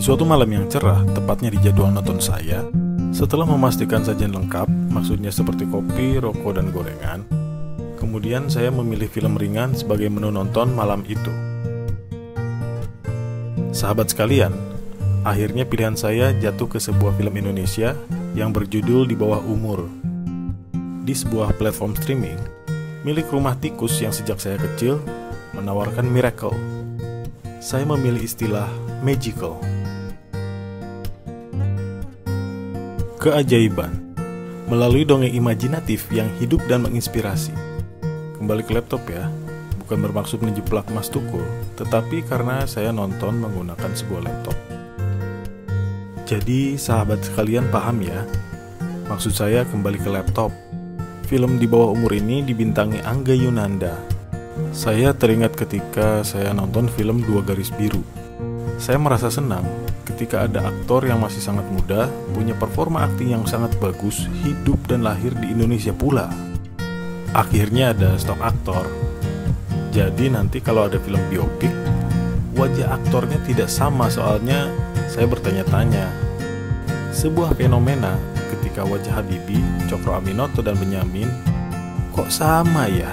Suatu malam yang cerah, tepatnya di jadwal nonton saya, setelah memastikan sajian lengkap, maksudnya seperti kopi, rokok, dan gorengan, kemudian saya memilih film ringan sebagai menu nonton malam itu. Sahabat sekalian, akhirnya pilihan saya jatuh ke sebuah film Indonesia yang berjudul Di Bawah Umur. Di sebuah platform streaming, milik Rumah Tikus yang sejak saya kecil menawarkan miracle. Saya memilih istilah magical. Keajaiban melalui dongeng imajinatif yang hidup dan menginspirasi. Kembali ke laptop ya, bukan bermaksud menjeplak Mas Tukul, tetapi karena saya nonton menggunakan sebuah laptop. Jadi sahabat sekalian paham ya, maksud saya kembali ke laptop. Film Di Bawah Umur ini dibintangi Angga Yunanda. Saya teringat ketika saya nonton film Dua Garis Biru. Saya merasa senang ketika ada aktor yang masih sangat muda, punya performa akting yang sangat bagus, hidup dan lahir di Indonesia pula. Akhirnya ada stok aktor. Jadi nanti kalau ada film biopik, wajah aktornya tidak sama, soalnya saya bertanya-tanya. Sebuah fenomena ketika wajah Habibie, Cokro Aminoto, dan Benyamin kok sama ya?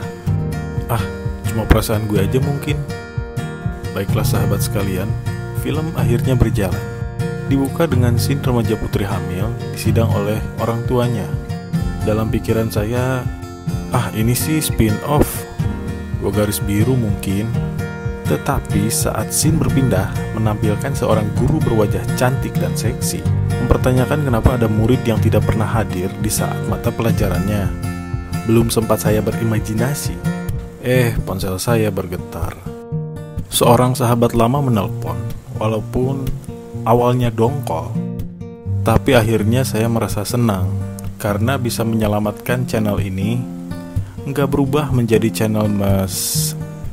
Cuma perasaan gue aja mungkin. Baiklah sahabat sekalian, film akhirnya berjalan. Dibuka dengan scene remaja putri hamil disidang oleh orang tuanya. Dalam pikiran saya, ini sih spin-off Dua Garis Biru mungkin. Tetapi saat scene berpindah menampilkan seorang guru berwajah cantik dan seksi, mempertanyakan kenapa ada murid yang tidak pernah hadir di saat mata pelajarannya. Belum sempat saya berimajinasi, ponsel saya bergetar. Seorang sahabat lama menelpon, walaupun awalnya dongkol, tapi akhirnya saya merasa senang karena bisa menyelamatkan channel ini. Nggak berubah menjadi channel Mas.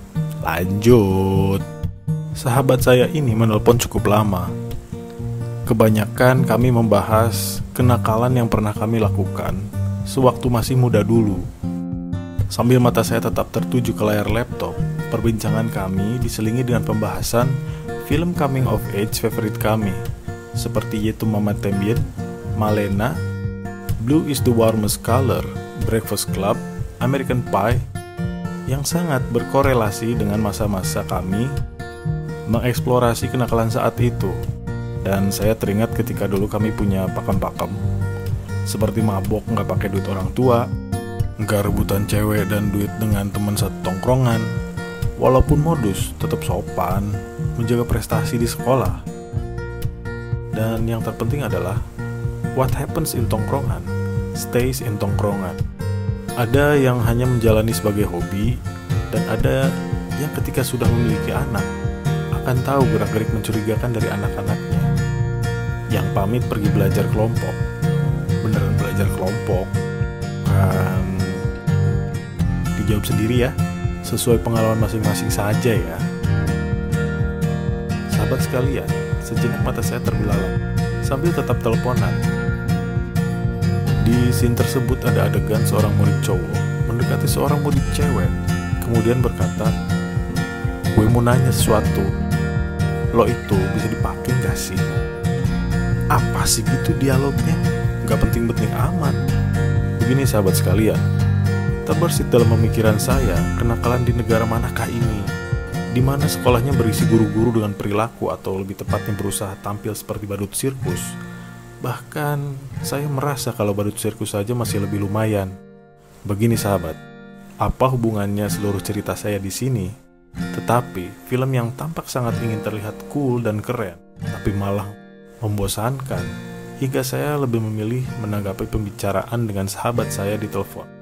Lanjut. Sahabat saya ini menelpon cukup lama. Kebanyakan kami membahas kenakalan yang pernah kami lakukan sewaktu masih muda dulu. Sambil mata saya tetap tertuju ke layar laptop, perbincangan kami diselingi dengan pembahasan film coming of age favorit kami, seperti Yaitu Mama Tembien, Malena, Blue is the Warmest Color, Breakfast Club, American Pie, yang sangat berkorelasi dengan masa-masa kami mengeksplorasi kenakalan saat itu. Dan saya teringat ketika dulu kami punya pakem-pakem, seperti mabok nggak pakai duit orang tua, nggak rebutan cewek dan duit dengan teman satu tongkrongan, walaupun modus tetap sopan, menjaga prestasi di sekolah. Dan yang terpenting adalah what happens in tongkrongan stays in tongkrongan. Ada yang hanya menjalani sebagai hobi, dan ada yang ketika sudah memiliki anak akan tahu gerak-gerik mencurigakan dari anak-anaknya. Yang pamit pergi belajar kelompok, beneran belajar kelompok, kan dijawab sendiri ya, sesuai pengalaman masing-masing saja ya. Sahabat sekalian, sejenak mata saya terbelalak sambil tetap teleponan. Di scene tersebut ada adegan seorang murid cowok mendekati seorang murid cewek, kemudian berkata, "Gue mau nanya sesuatu, lo itu bisa dipakai gak sih?" Apa sih gitu dialognya? Gak penting-penting amat. Begini sahabat sekalian, terbersit dalam pemikiran saya, kenakalan di negara manakah ini, di mana sekolahnya berisi guru-guru dengan perilaku atau lebih tepatnya berusaha tampil seperti badut sirkus. Bahkan saya merasa kalau badut sirkus saja masih lebih lumayan. Begini sahabat, apa hubungannya seluruh cerita saya di sini? Tetapi film yang tampak sangat ingin terlihat cool dan keren, tapi malah membosankan, hingga saya lebih memilih menanggapi pembicaraan dengan sahabat saya di telepon.